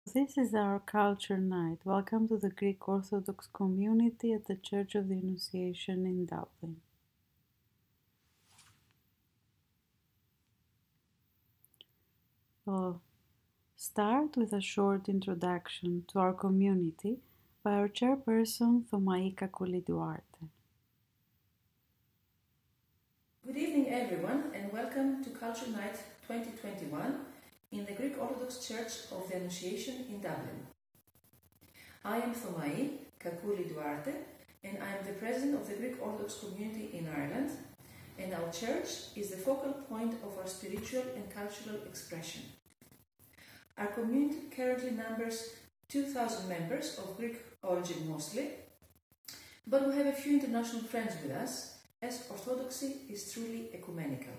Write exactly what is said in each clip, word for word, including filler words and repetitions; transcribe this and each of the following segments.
This is our culture night. Welcome to the Greek Orthodox community at the Church of the Annunciation in Dublin. We'll start with a short introduction to our community by our chairperson, Thomai Kakouli Duarte. Good evening, everyone, and welcome to Culture Night twenty twenty-one in the Greek Orthodox Church of the Annunciation in Dublin. I am Thomai Kakouli Duarte, and I am the president of the Greek Orthodox community in Ireland, and our church is the focal point of our spiritual and cultural expression. Our community currently numbers two thousand members of Greek origin mostly, but we have a few international friends with us, as Orthodoxy is truly ecumenical.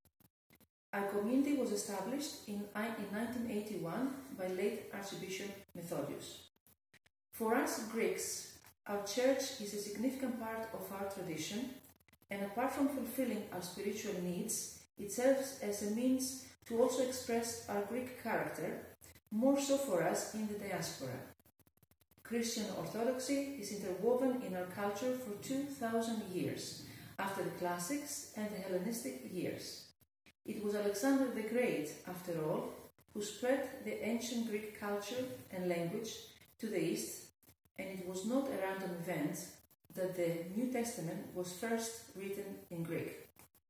Our community was established in nineteen eighty-one by late Archbishop Methodius. For us Greeks, our church is a significant part of our tradition, and apart from fulfilling our spiritual needs, it serves as a means to also express our Greek character, more so for us in the diaspora. Christian Orthodoxy is interwoven in our culture for two thousand years, after the classics and the Hellenistic years. It was Alexander the Great, after all, who spread the ancient Greek culture and language to the East, and it was not a random event that the New Testament was first written in Greek.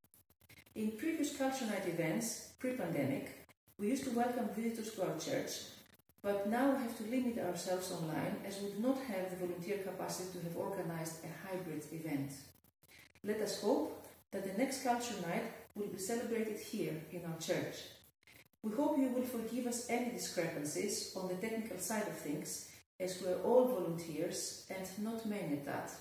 In previous Culture Night events, pre-pandemic, we used to welcome visitors to our church, but now we have to limit ourselves online as we do not have the volunteer capacity to have organized a hybrid event. Let us hope that the next Culture Night will be celebrated here in our church. We hope you will forgive us any discrepancies on the technical side of things, as we are all volunteers and not many at that.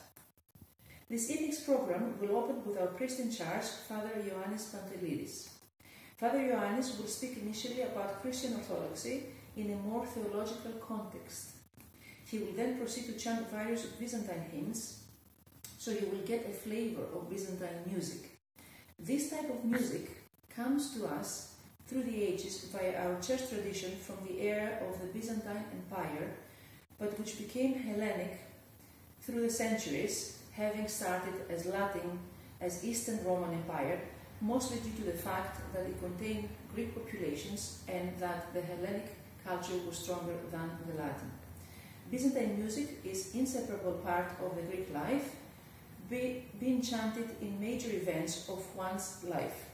This evening's program will open with our priest in charge, Father Ioannis Pantelidis. Father Ioannis will speak initially about Christian Orthodoxy in a more theological context. He will then proceed to chant various Byzantine hymns, so you will get a flavor of Byzantine music. This type of music comes to us through the ages via our church tradition from the era of the Byzantine Empire, but which became Hellenic through the centuries, having started as Latin as Eastern Roman Empire, mostly due to the fact that it contained Greek populations and that the Hellenic culture was stronger than the Latin. Byzantine music is an inseparable part of the Greek life, be, being chanted in major events of one's life.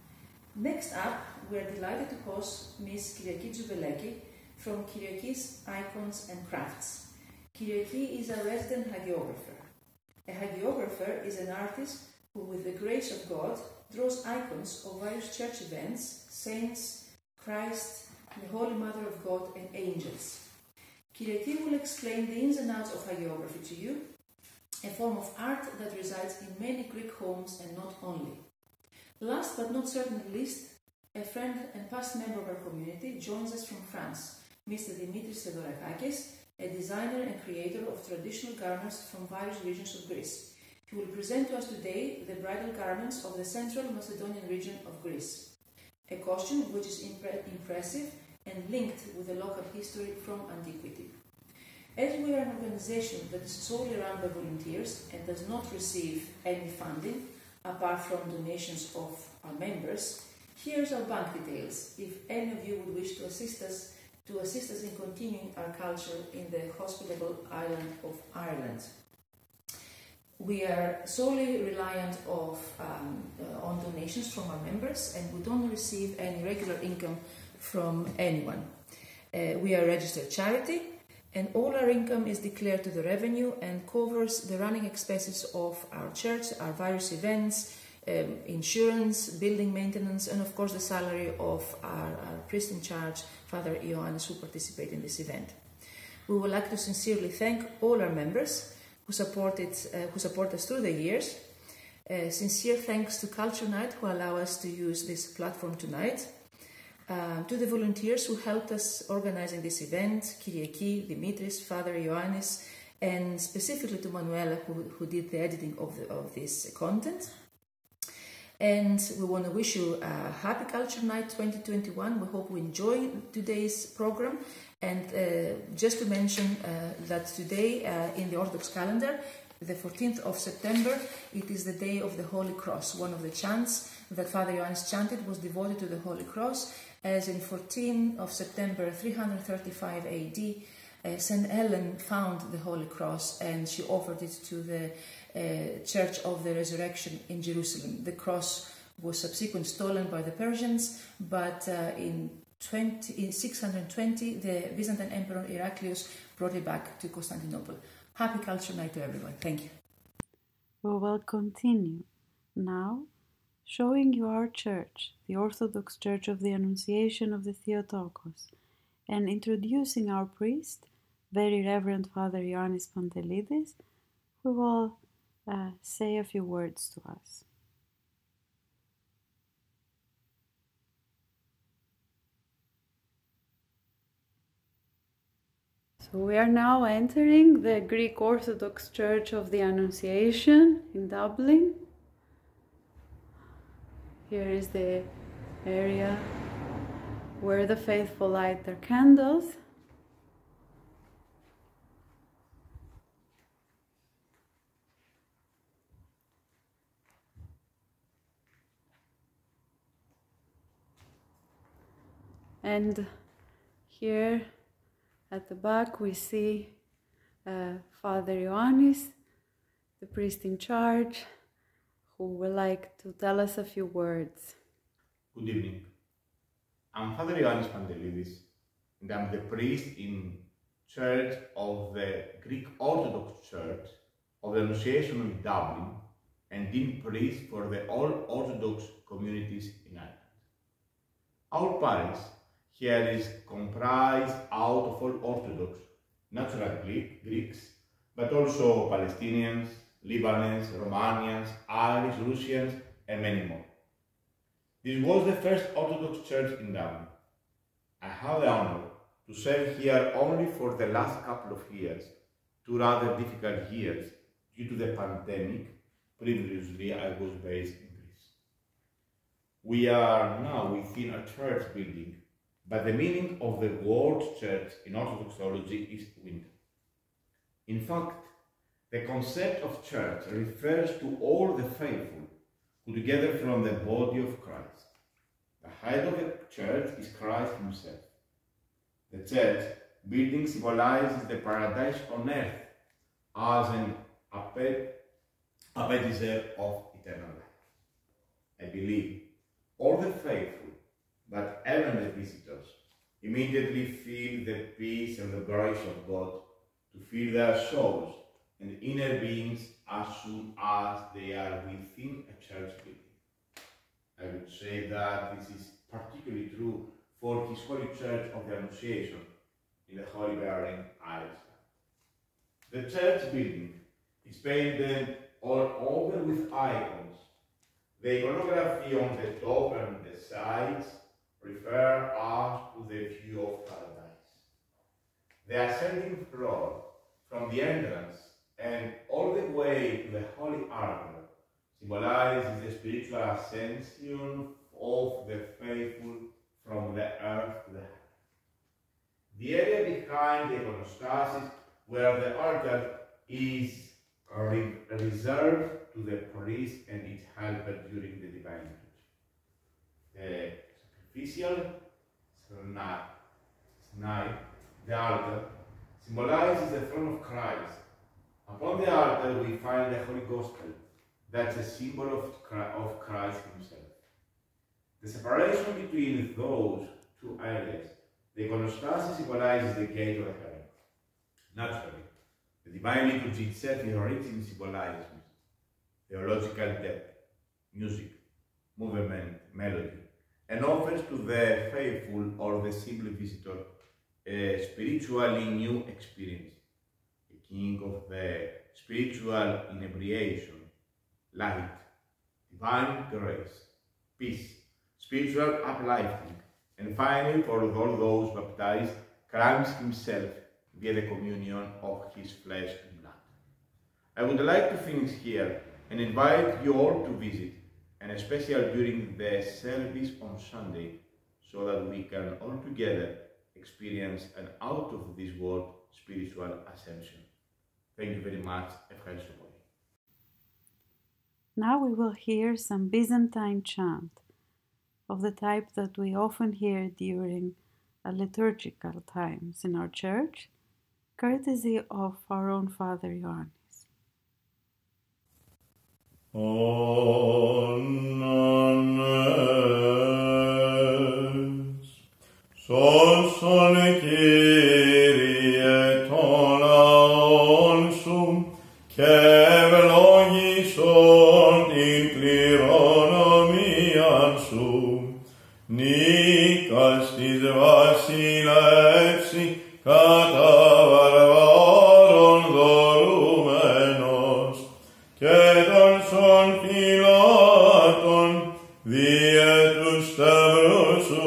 Next up, we are delighted to host Miss Kyriaki Zoubeleki from Kyriaki's Icons and Crafts. Kyriaki is a resident hagiographer. A hagiographer is an artist who, with the grace of God, draws icons of various church events, saints, Christ, the Holy Mother of God, and angels. Kyriaki will explain the ins and outs of hagiography to you, a form of art that resides in many Greek homes and not only. Last but not certainly least, a friend and past member of our community joins us from France, Mister Dimitris Theodorakakis, a designer and creator of traditional garments from various regions of Greece. He will present to us today the bridal garments of the central Macedonian region of Greece, a costume which is impre impressive and linked with the local history from antiquity. As we are an organization that is solely run by volunteers and does not receive any funding apart from donations of our members, here's our bank details if any of you would wish to assist us to assist us in continuing our culture in the hospitable island of Ireland. We are solely reliant of, um, uh, on donations from our members, and we don't receive any regular income from anyone. Uh, we are a registered charity, and all our income is declared to the revenue and covers the running expenses of our church, our various events, um, insurance, building maintenance, and of course the salary of our, our priest in charge, Father Ioannis, who participate in this event. We would like to sincerely thank all our members who supported, uh, who support us through the years. Uh, sincere thanks to Culture Night, who allow us to use this platform tonight. Uh, to the volunteers who helped us organizing this event, Kyriaki, Dimitris, Father Ioannis, and specifically to Manuela, who, who did the editing of, the, of this content. And we want to wish you a happy Culture Night twenty twenty-one. We hope you enjoy today's program And uh, just to mention uh, that today uh, in the Orthodox calendar, the fourteenth of September, it is the day of the Holy Cross. One of the chants that Father Ioannis chanted was devoted to the Holy Cross, as in fourteenth of September three hundred thirty-five A D, uh, Saint Helen found the Holy Cross and she offered it to the uh, Church of the Resurrection in Jerusalem. The cross was subsequently stolen by the Persians, but uh, in, in six hundred twenty, the Byzantine Emperor Heraclius brought it back to Constantinople. Happy Culture Night to everyone. Thank you. We will continue now showing you our church, the Orthodox Church of the Annunciation of the Theotokos, and introducing our priest, Very Reverend Father Ioannis Pantelidis, who will uh, say a few words to us. So we are now entering the Greek Orthodox Church of the Annunciation in Dublin. Here is the area where the faithful light their candles. And here at the back we see uh, Father Ioannis, the priest in charge, who would like to tell us a few words. Good evening. I'm Father Ioannis Pantelidis, and I'm the priest in Church of the Greek Orthodox Church of the Annunciation in Dublin, and Dean Priest for the all Orthodox communities in Ireland. Our parish here is comprised out of all Orthodox, natural Greeks, but also Palestinians, Lebanese, Romanians, Irish, Russians, and many more. This was the first Orthodox church in Dublin. I have the honor to serve here only for the last couple of years, two rather difficult years due to the pandemic. Previously, I was based in Greece. We are now within a church building, but the meaning of the word church in Orthodox theology is winter. In fact, the concept of church refers to all the faithful who together form the body of Christ. The head of the church is Christ himself. The church building symbolizes the paradise on earth as an appetizer of eternal life. I believe all the faithful, but even the visitors, immediately feel the peace and the grace of God to fill their souls and inner beings as soon as they are within a church building. I would say that this is particularly true for His Holy Church of the Annunciation in the Holy Bearing, Ireland. The church building is painted all over with icons. The iconography on the top and the sides refer us to the view of paradise. The ascending floor from the entrance and all the way to the Holy Ark symbolizes the spiritual ascension of the faithful from the earth to the heaven. The area behind the iconostasis, where the altar is re reserved to the priest and its helper during the divine liturgy. The sacrificial snide, the altar, symbolizes the throne of Christ. Upon the altar we find the Holy Gospel, that's a symbol of Christ himself. The separation between those two areas, the iconostasis symbolizes the gate of heaven. Naturally, the divine liturgy itself is rich in symbolism, theological depth, music, movement, melody, and offers to the faithful or the simple visitor a spiritually new experience, a king of the spiritual inebriation, light, divine grace, peace, spiritual uplifting, and finally, for all those baptized, Christ himself via the communion of his flesh and blood. I would like to finish here and invite you all to visit, and especially during the service on Sunday, so that we can all together experience an out of this world spiritual ascension. Thank you very much. Ευχαριστώ πολύ. Now we will hear some Byzantine chant of the type that we often hear during a liturgical times in our church, courtesy of our own Father Ioannis. Ονες, σώσον Κύριε των λαών σου και ευλόγησον την κληρονομίαν σου, νίκας της βασιλεύση κατά βαρβάρων δωρούμενος και των σων φυλάτων διε του σταυρού σου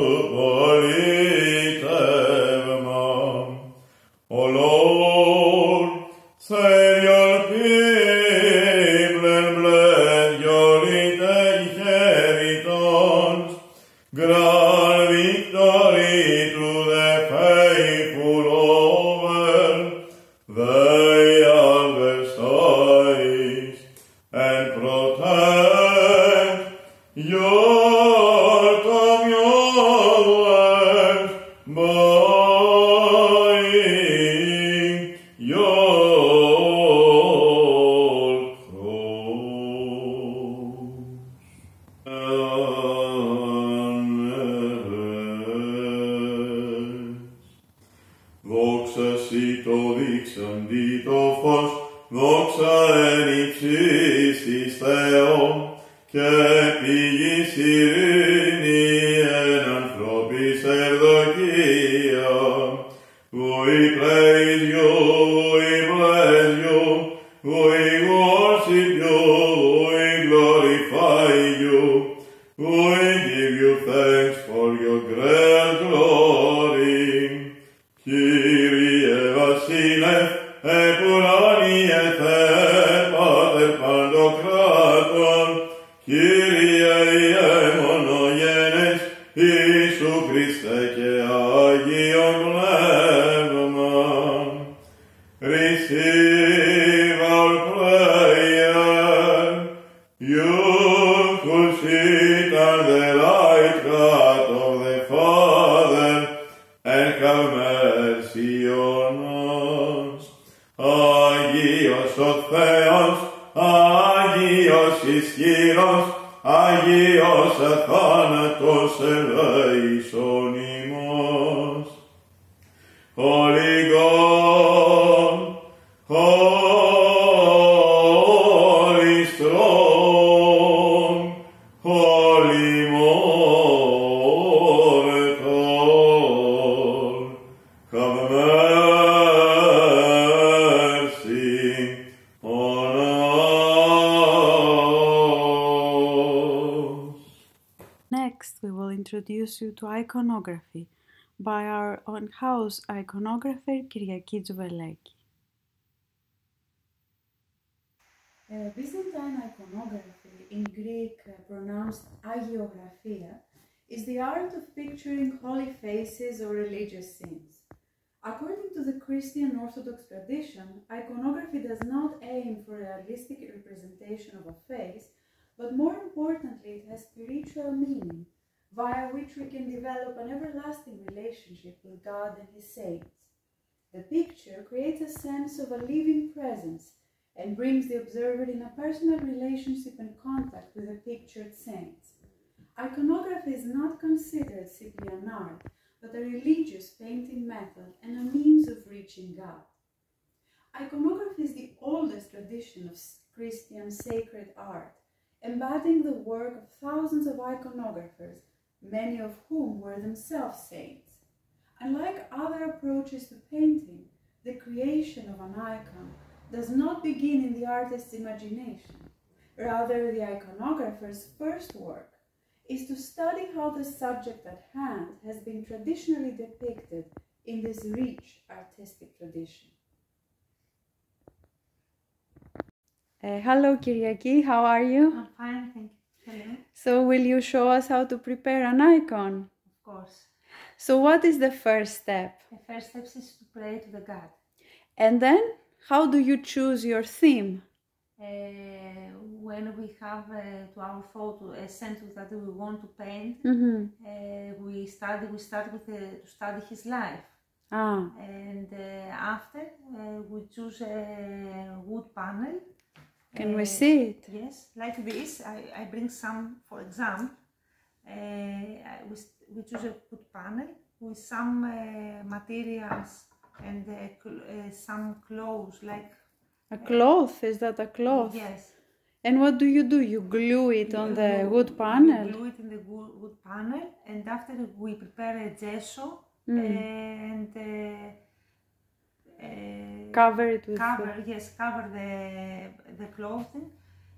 πολιτεύμα. Ο Lord, Savior, people and bless your inheritance, grant victory to the faithful over thy adversaries, and protect your communion by your Δόξα σοι το δείξαντι το φως, δόξα εν υψίστης Θεόν, και πηγής ειρήνη εν ανθρώπης ευδοκία. We praise you, we bless you, we worship you, we glorify you, we give you thanks for your great glory. Kyrie Βασίλευ, επουράνιε Θεέ, Πάτερ Παντοκράτορ, Kyrie ιεμονογένες, Ιησού Χριστέ και Άγιον Πνεύμαν. Receive our prayer, you who sit on the right hand of the Father, and have mercy on us. Αγίος ο Θεός, Αγίος ισχυρός, Αγίος αθάνατος ελέησον ημάς. Holy God, Holy strong, Holy mortal, have mercy on us. Next, we will introduce you to iconography by our own house iconographer Kyriaki Dzouveleki. Uh, Byzantine iconography, in Greek uh, pronounced agiografia, is the art of picturing holy faces or religious scenes. According to the Christian Orthodox tradition, iconography does not aim for a realistic representation of a face, but more importantly, it has spiritual meaning, via which we can develop an everlasting relationship with God and His saints. The picture creates a sense of a living presence and brings the observer in a personal relationship and contact with the pictured saints. Iconography is not considered simply an art, but a religious painting method and a means of reaching God. Iconography is the oldest tradition of Christian sacred art, embodying the work of thousands of iconographers, many of whom were themselves saints. Unlike other approaches to painting, the creation of an icon does not begin in the artist's imagination. Rather, the iconographer's first work is to study how the subject at hand has been traditionally depicted in this rich artistic tradition. Uh, hello, Kyriaki, how are you? I'm fine, thank you. Hello. So, will you show us how to prepare an icon? Of course. So what is the first step? The first step is to pray to the God. And then, how do you choose your theme? Uh, when we have uh, to our thought a sentence that we want to paint, Mm-hmm. uh, we study. We start with uh, to study his life, Ah, and uh, after uh, we choose a wood panel. can Uh, we see it? Yes, like this. I, I bring some, for example. Uh, we, we choose a wood panel with some uh, materials and uh, cl uh, some clothes like. A cloth? Is that a cloth? Yes. And what do you do? You glue it on the You- wood You panel? glue it in the wood, wood panel, and after we prepare a gesso Mm. and uh, uh, Cover it with cover yes cover the the clothing,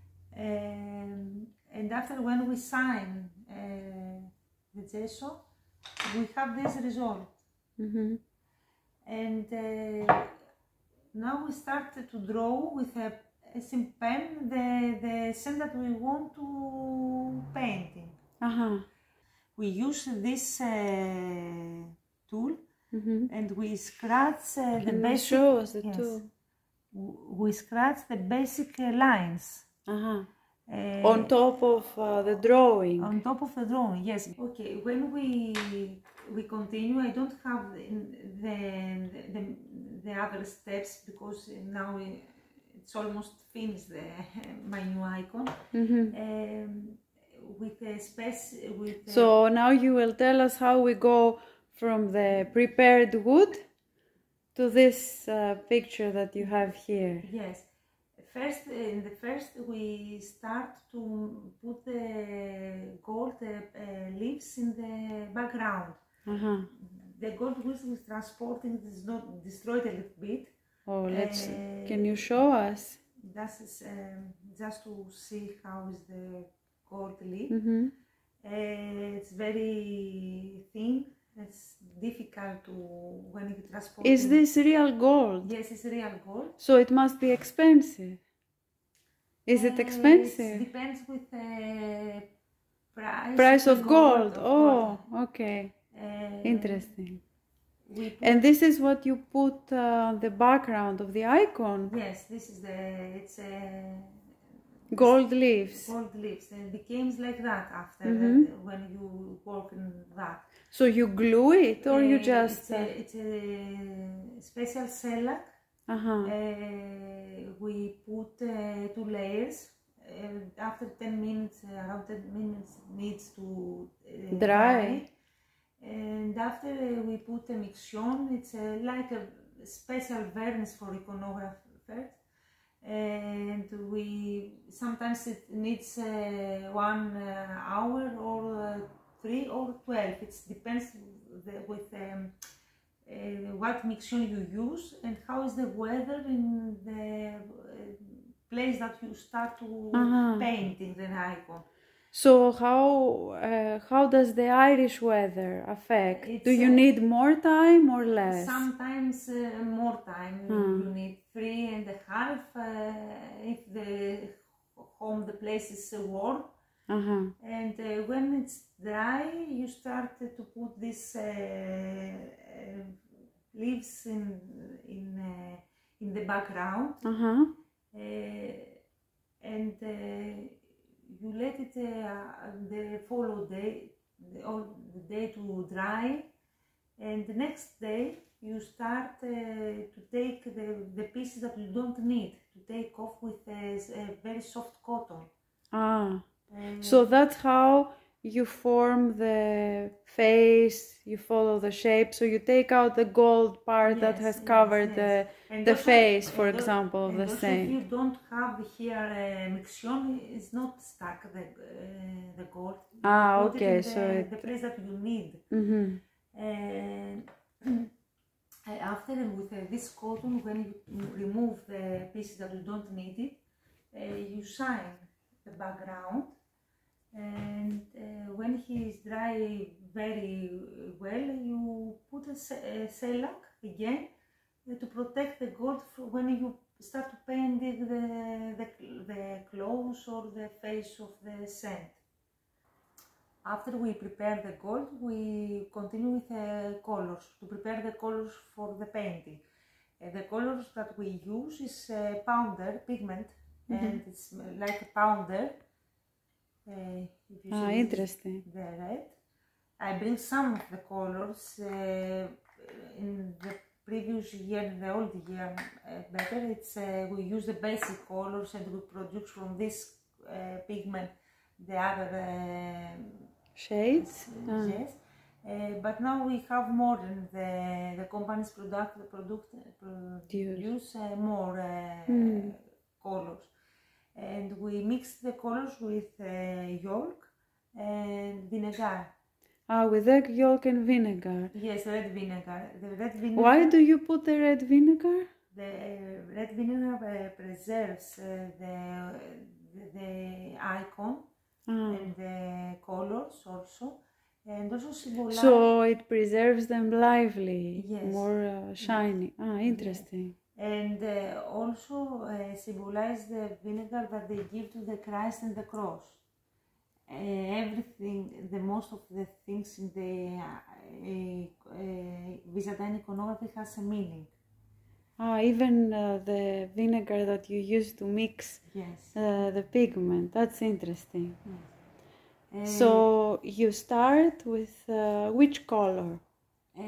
um, and after when we sign uh, the gesso, we have this result. Mm-hmm. And uh, now we start to draw with a, a simple pen the, the scene that we want to paint in. Uh-huh. We use this uh, tool Mm-hmm. and we scratch uh, the Can you basic. show us the yes, tool? w- we scratch the basic uh, lines. Uh-huh. Uh, On top of uh, the drawing. On top of the drawing, yes. Okay, when we we continue, I don't have the the, the, the other steps because now we, it's almost finished the, my new icon. Mm-hmm. Um, with a space with. A, So now you will tell us how we go from the prepared wood to this uh, picture that you have here. Yes. First, in the first, we start to put the gold uh, uh, leaves in the background. Uh-huh. The gold which is transporting is not destroyed a little bit. Oh, let's. Uh, Can you show us? That is um, just to see how is the gold leaf. Mm-hmm. Uh, it's very thin. It's difficult to when you transport. Is it. this real gold? Yes, it's real gold. So it must be expensive. Is it Uh, expensive? It depends with the price. Price of, of the gold. of Oh, gold. okay. Uh, Interesting. we put- And this is what you put uh, on the background of the icon. Yes, this is the it's a Gold leaves. gold leaves, and it becomes like that after Mhm. that, when you work in that. So you glue it or you Uh, just... It's a, it's a special shellac. Uh-huh. Uh, we put uh, two layers. Uh, after ten minutes, uh, around ten minutes, needs to uh, Dry. And after uh, we put a mixion, it's uh, like a special varnish for iconographers. And we sometimes it needs uh, one uh, hour or uh, three or twelve. It depends the, with um, uh, what mixion you use and how is the weather in the uh, place that you start to Uh-huh. painting the icon. So how uh, how does the Irish weather affect? It's, Do you uh, need more time or less? Sometimes uh, more time. Hmm. You need three and a half uh, if the home, the place is uh, warm. Uh-huh. And uh, when it's dry, you start uh, to put these uh, uh, leaves in in uh, in the background, Uh-huh. uh, and uh, you let it uh, the follow day, the, all the day to dry, and the next day you start uh, to take the, the pieces that you don't need to take off with a, a very soft cotton. Ah. Uh, So that's how you form the face, you follow the shape. So you take out the gold part that Yes, has yes, covered yes. the And the also- face, for and al- example, of and the also saint. If you don't have here a mixion, it's not stuck the uh, the gold. You Ah, put it okay, in so the, it- the place that you need. Mm-hmm. And uh, after with uh, this cotton, when you remove the pieces that you don't need it, uh, you shine the background. And uh, when he is dry very well, you put a, se- a shellac again uh, to protect the gold from when you start to paint the, the, the, the clothes or the face of the saint. After we prepare the gold, we continue with the colors, to prepare the colors for the painting. Uh, the colors that we use is uh, powder pigment, mm-hmm. and it's like a powder. Uh, if you ah, see interesting. The red. I bring some of the colors uh, in the previous year, the old year uh, better. It's uh, we use the basic colors and we produce from this uh, pigment the other uh, shades. Uh, ah. Yes. Uh, but now we have more, and the, the companies product, product, produce uh, more uh, mm. colors. And we mix the colors with uh, yolk and vinegar. Ah, with egg yolk and vinegar. Yes, red vinegar. The red vinegar. Why do you put the red vinegar? The uh, red vinegar uh, preserves uh, the, the, the icon ah. and the colors also. And also symbolize. So it preserves them lively, yes. more uh, shiny. Ah, interesting. Yes. And uh, also uh, symbolize the vinegar that they give to the Christ and the cross. Uh, everything, the most of the things in the uh, uh, Byzantine iconography has a meaning. Ah, even uh, the vinegar that you use to mix yes. uh, the pigment. That's interesting. Yes. Uh, so you start with uh, which color? Uh,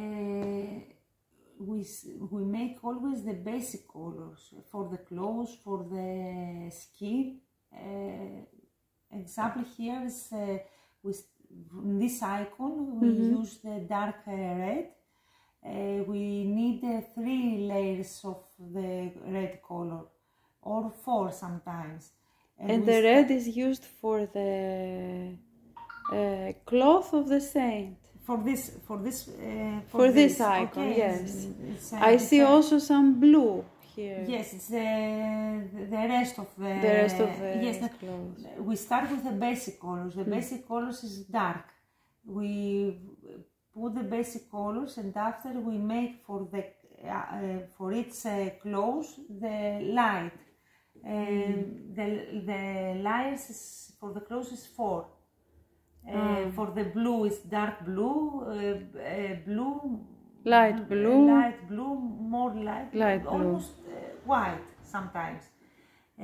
we, we make always the basic colors for the clothes, for the skin. Uh, example here is uh, with this icon we mm-hmm. use the dark uh, red. Uh, we need uh, three layers of the red color, or four sometimes. And, and the red is used for the uh, cloth of the saint. For this, for this, uh, for, for this, this icon, okay. yes. It's, it's, uh, I see a, also some blue here. Yes, it's the the rest of the. The rest of the yes, clothes. We start with the basic colors. The mm. basic colors is dark. We put the basic colors, and after we make for the uh, for its uh, clothes the light. And mm. the the layers is, for the clothes is four. Uh, mm. For the blue is dark blue, uh, uh, blue, light blue, uh, light blue, more light, light almost uh, white sometimes. Uh,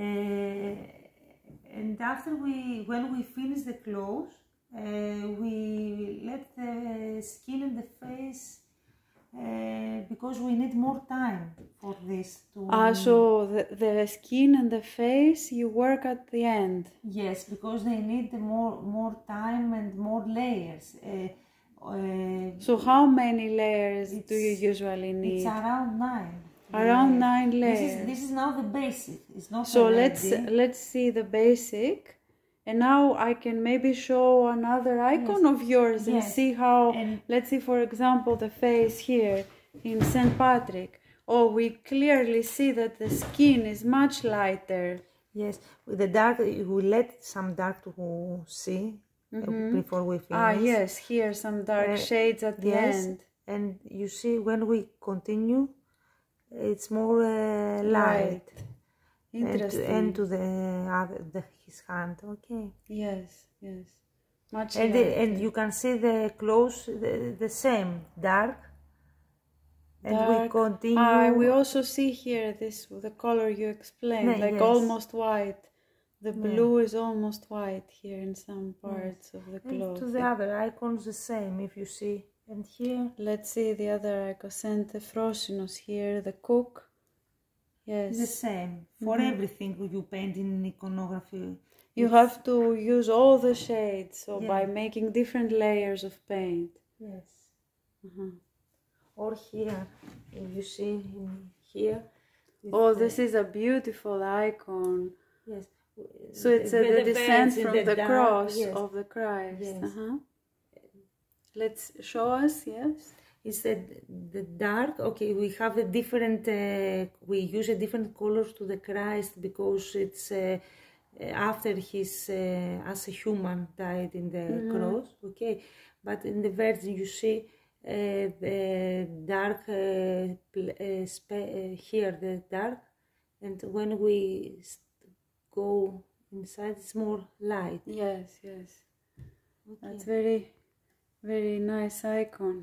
and after we, when we finish the clothes, uh, we let the skin and the face, uh, because we need more time for this to... Ah, so the, the skin and the face you work at the end? Yes, because they need more, more time and more layers. Uh, uh, so how many layers do you usually need? It's around nine. Around uh, nine layers. This is, this is now the basic. It's not so let's let's see the basic. And now I can maybe show another icon yes. of yours and yes. see how, and let's see for example the face here in Saint Patrick. Oh, we clearly see that the skin is much lighter. Yes, with the dark, we let some dark to see mm-hmm. before we finish. Ah, yes, here some dark uh, shades at the yes. end. And you see when we continue, it's more uh, light. light. Interesting. And to, and to the other, the, his hand, okay. Yes, yes. Much and, the, and you can see the clothes, the, the same, dark. And dark. we continue. Ah, we also see here this, the color you explained, no, like yes. almost white. The blue yeah. is almost white here in some parts yes. of the cloth. And to the other icons the same, if you see. And here. Let's see the other icon, Saint Ephrosynos here, the cook. Yes. The same. For mm-hmm. everything you paint in iconography. You have to use all the shades, so yeah. by making different layers of paint. Yes. Uh-huh. Or here, you see in here. Oh, the, this is a beautiful icon. Yes. So it's the, the, the descent from the, the dark, cross yes. of the Christ. Yes. Uh-huh. Let's show us, yes. Is that the dark? Okay, we have a different, uh, we use a different colors to the Christ because it's uh, after his, uh, as a human, died in the mm-hmm. cross, okay? But in the Virgin you see uh, the dark, uh, uh, spe- uh, here the dark, and when we go inside it's more light. Yes, yes. Okay. That's very, very nice icon.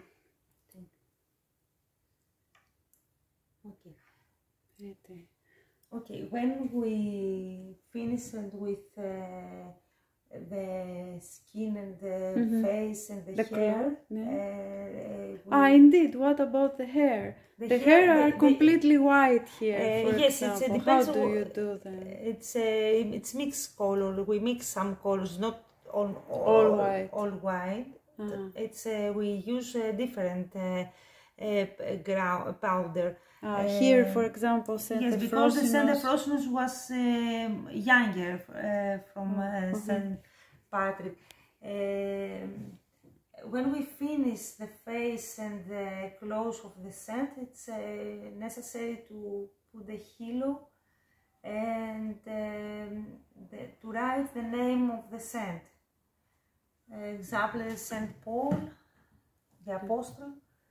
Okay. Pretty. Okay, when we finish with uh, the skin and the Mhm. face and the, The hair, cloth, yeah. uh, we, Ah, indeed. What about the hair? The The, hair- hair, are the- the- completely white here, Uh, for yes, it's, it example. How depends do on- you do them? it's uh, it's mixed color. We mix some colors, not all all, All white. All white. Uh-huh. It's uh, we use uh, different uh, uh, ground powder. Ah, here, Uh, for example, Saint Yes, because the Saint Ephrosynos- Ephrosynos was um, younger uh, from uh, mhm. Saint Patrick. Um, when we finish the face and the clothes of the saint, it's uh, necessary to put the halo and um, the, to write the name of the saint. Uh, example, Saint Paul, the Apostle,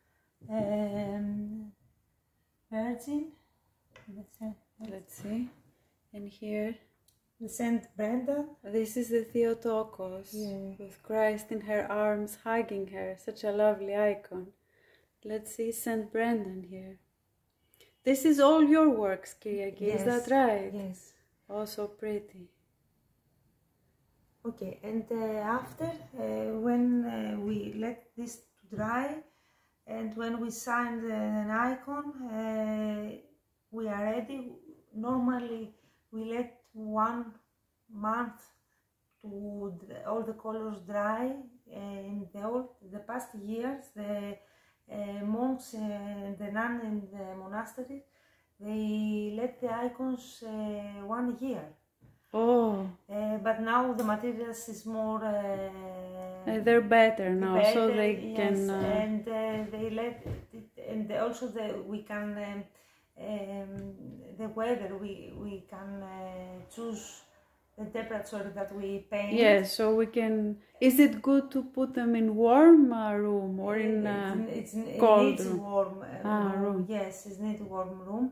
um, Virgin. Let's say, Let's see. And here, the Saint Brenda. this is the Theotokos, Yeah. with Christ in her arms, hugging her. Such a lovely icon. Let's see Saint Brendan here. This is all your works, Kyriaki, is that right? Yes. Also pretty. Okay, and uh, after, uh, when uh, we let this dry, and when we sign the, an icon, uh, we are ready. Normally, we let one month to the, all the colors dry. Uh, in the old, the past years, the uh, monks and the nuns in the monastery, they let the icons uh, one year. Oh, Uh, but now the materials is more. Uh, uh, they're better now, so better, they yes, can. Uh, and uh, they let it, and also the we can um, um, the weather we we can uh, choose the temperature that we paint. yes, so we can. Is it good to put them in warm uh, room or in uh, it's, it's, cold it needs room? warm uh, Ah, room. room. Yes, it needs warm room.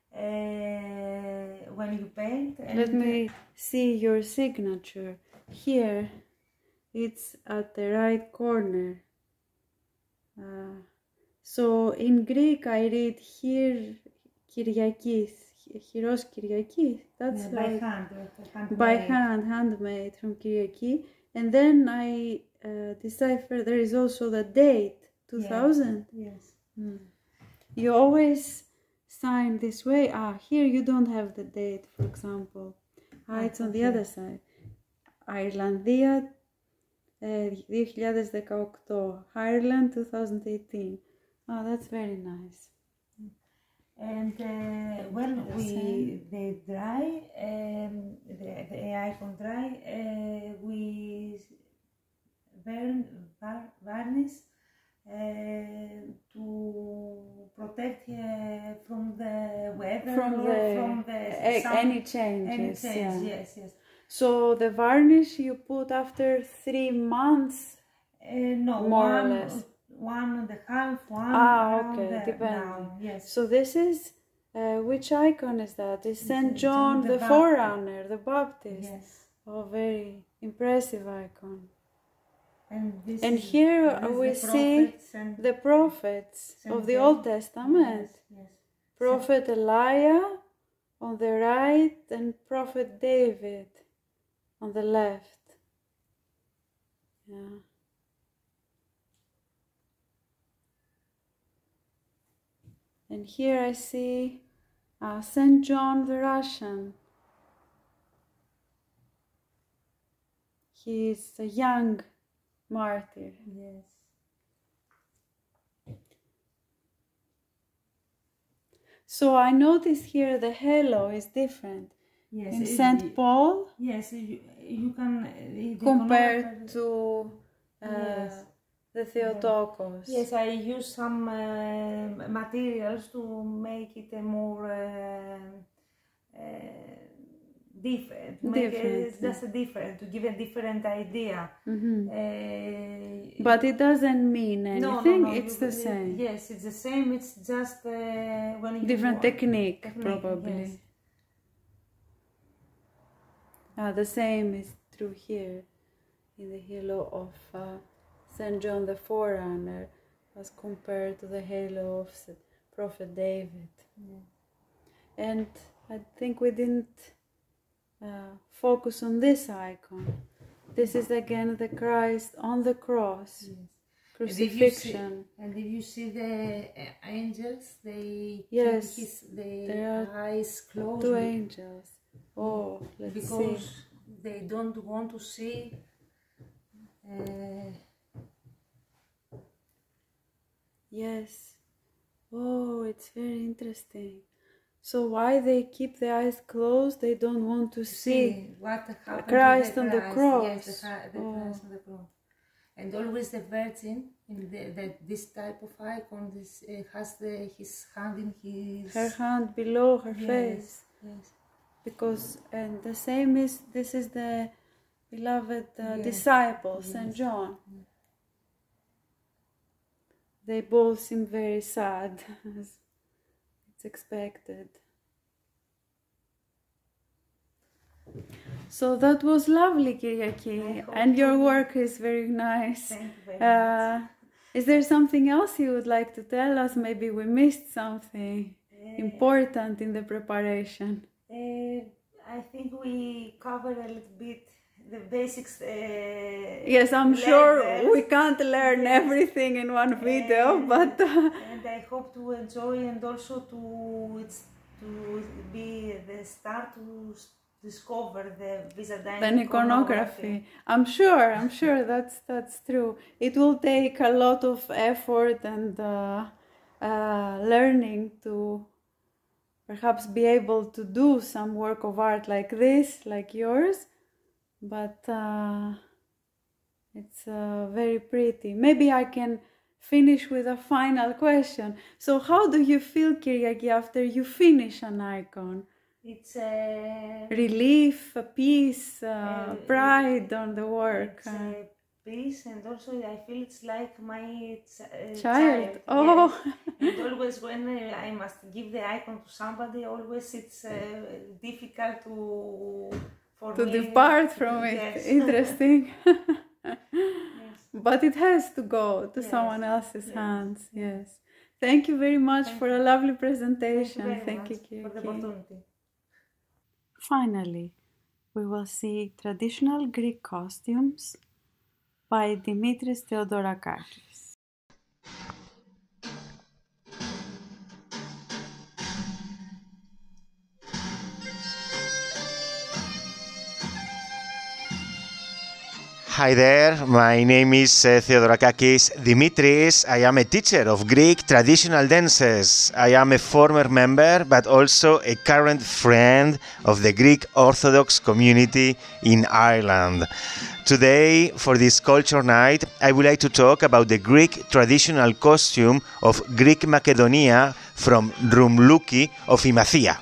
Uh, when you paint. And Let me see your signature. Here, it's at the right corner. Uh, so in Greek, I read here Kyriakis, Hyros Kyriakis. That's yeah, by right. hand, handmade. By hand, handmade from Kyriaki. And then I uh, decipher there is also the date, two thousand. Yes. Mm. You always sign this way. Ah, here you don't have the date, for example. Ah, Ah, it's on the okay. other side. Ιρλανδία uh, δύο χιλιάδες δεκαοκτώ. Ireland twenty eighteen. Ah, that's very nice. And uh, when we they dry, um, the, the icon dry, uh, we burn var varnish uh, to protect uh, from the weather From or the, from the a- sun, any changes. any change. Yeah. Yes, yes. So the varnish you put after three months. Uh, no, More or one, less. one and a half, one Ah, around okay, there depending. now. Yes. So this is, uh, which icon is that? It's Saint It's John John the the Forerunner, the Baptist. Yes. Oh, very impressive icon. And, this And is, here this is we the see prophets and the prophets Saint of the John. Old Testament. Yes, yes. Prophet Elijah on the right and Prophet David on the left. Yeah. And here I see uh, Saint John the Russian. He is a young martyr. Yes. So I notice here the halo is different. Yes. In it- Saint it- Paul Yes, you, you can uh, the compared iconography- to uh, Yes. the Theotokos. Yes, I use some uh, materials to make it a more uh, uh, different. Make it, Different, it's just a different to give a different idea. Mhm. Uh, But it doesn't mean no, no, anything, no, it's you- the same. Yes, it's the same. It's just uh, when you Different want- technique, technique, probably. yes. Ah, the same is true here in the halo of uh, Saint John the Forerunner as compared to the halo of Prophet David. Yeah. And I think we didn't uh, focus on this icon. This is again the Christ on the cross, yes. Crucifixion. And if you see, and if you see the uh, angels, they yes, keep his, the there are eyes closed. Two angels. Oh, let's because see. They don't want to see. Uh, yes. Oh, it's very interesting. So why they keep the eyes closed? They don't want to see, see what happened Christ to the on the Christ. cross. Yes, the, the oh. Christ on the cross. And always the Virgin in the, the this type of icon this uh, has the his hand in his her hand below her yes, face. Yes. Because and the same is this is the beloved uh, yes. disciple yes. Saint John. Yes. They both seem very sad, as it's expected. So that was lovely, Kyriaki, and your work is very nice. Thank you very uh, much. Is there something else you would like to tell us? Maybe we missed something uh, important in the preparation. Uh, I think we covered a little bit the basics. Uh, yes, I'm levels. Sure we can't learn yes. everything in one video, and, but uh, and I hope to enjoy and also to it's to be the start to discover the Byzantine the iconography. I'm sure, I'm sure that's that's true. It will take a lot of effort and uh, uh, learning to perhaps be able to do some work of art like this, like yours, but uh, it's uh, very pretty. Maybe I can finish with a final question. So how do you feel, Kyriaki, after you finish an icon? It's a relief, a peace, uh, uh, pride on the work. It's a peace, and also I feel it's like my uh, child. child. Oh, yes. And always when uh, I must give the icon to somebody, always it's uh, difficult to for to me depart from it. Yes. Interesting. Yes. But it has to go to yes. someone else's yes. hands. Yes. Thank you very much Thank for you. a lovely presentation. Thank you, Thank you you for the opportunity. Finally, we will see traditional Greek costumes by Dimitris Theodorakakis. Hi there, my name is uh, Theodorakakis Dimitris. I am a teacher of Greek traditional dances. I am a former member, but also a current friend of the Greek Orthodox community in Ireland. Today, for this culture night, I would like to talk about the Greek traditional costume of Greek Macedonia from Roumlouki of Imathia.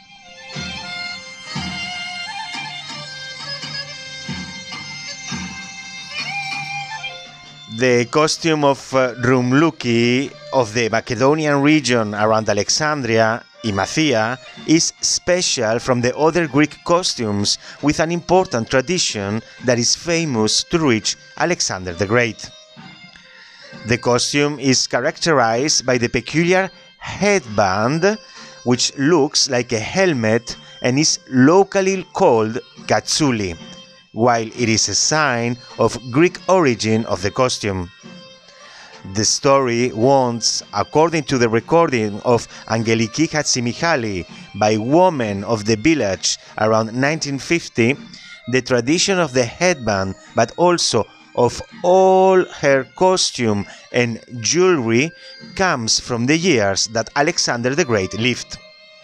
The costume of uh, Roumlouki of the Macedonian region around Alexandria, Imathia, is special from the other Greek costumes with an important tradition that is famous to reach Alexander the Great. The costume is characterized by the peculiar headband, which looks like a helmet and is locally called katsouli, while it is a sign of Greek origin of the costume. The story wants, according to the recording of Angeliki Hatzimichali by women of the village around nineteen fifty, the tradition of the headband, but also of all her costume and jewelry, comes from the years that Alexander the Great lived.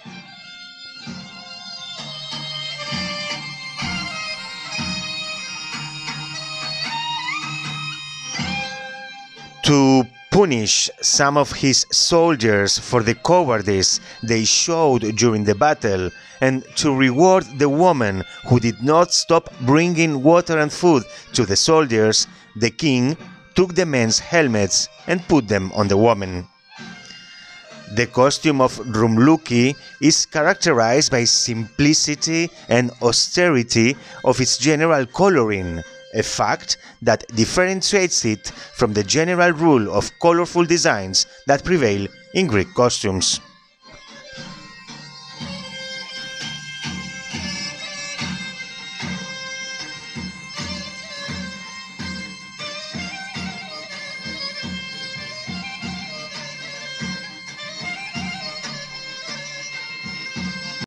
To punish some of his soldiers for the cowardice they showed during the battle, and to reward the woman who did not stop bringing water and food to the soldiers, the king took the men's helmets and put them on the women. The costume of Roumlouki is characterized by simplicity and austerity of its general coloring, a fact that differentiates it from the general rule of colorful designs that prevail in Greek costumes.